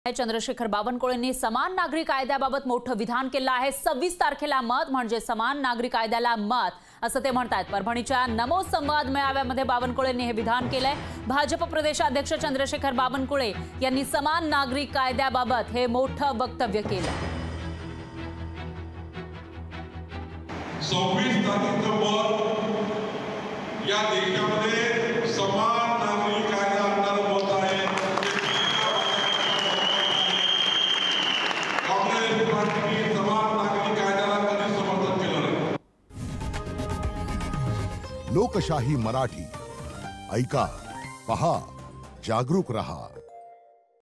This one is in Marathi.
चंद्रशेखर बावनकुळेंनी समान नागरी कायद्याबाबत मोठं विधान केलं आहे। 26 तारखेला मत म्हणजे समान नागरी कायद्याला मत असं ते म्हणतात। परभणीच्या नमो संवाद मेळाव्यामध्ये बावनकुळेंनी हे विधान केलंय। भाजप प्रदेशाध्यक्ष चंद्रशेखर बावनकुळे यांनी समान नागरी कायद्याबाबत हे मोठं वक्तव्य केलं। 26 तारखेचं मत या देशामध्ये समान नागरी कायदा आणणारं मत आहे। काँग्रेस पार्टी समान नागरी कायद्याला कधी समर्थन केलं नाही। लोकशाही मराठी ऐका, पहा, जागरूक रहा।